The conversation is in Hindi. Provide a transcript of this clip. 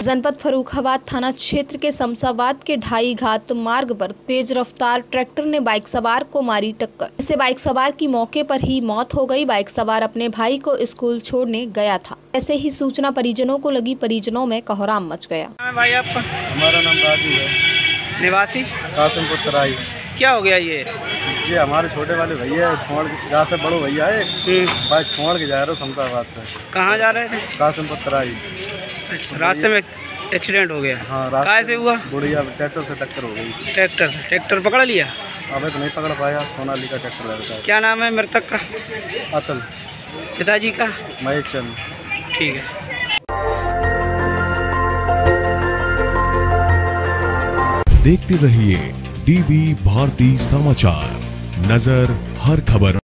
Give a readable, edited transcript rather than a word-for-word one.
जनपद फर्रुखाबाद थाना क्षेत्र के शमशाबाद के ढाई घाट मार्ग पर तेज रफ्तार ट्रैक्टर ने बाइक सवार को मारी टक्कर। इससे बाइक सवार की मौके पर ही मौत हो गई। बाइक सवार अपने भाई को स्कूल छोड़ने गया था। ऐसे ही सूचना परिजनों को लगी, परिजनों में कोहराम मच गया। भाई आपका? हमारा नाम राजू है। निवासी कासिमपुर तराई। क्या हो गया ये? जी हमारे छोटे वाले भैया छोड़ जहाँ से बड़ो भैया है बाइक छोड़ के जा रहे हो शमशाबाद से। कहाँ जा रहे थे? कासिमपुर तराई। रास्ते में एक्सीडेंट हो गया। हाँ, कहाँ से हुआ? बुढ़िया ट्रैक्टर से टक्कर हो गई। ट्रैक्टर पकड़ लिया? अबे तो नहीं पकड़ पाया, सोनालिका ट्रैक्टर लगा था। क्या नाम है मृतक का? अतुल। पिताजी का? महेश चंद। ठीक है। देखते रहिए डीबी भारती समाचार, नजर हर खबर।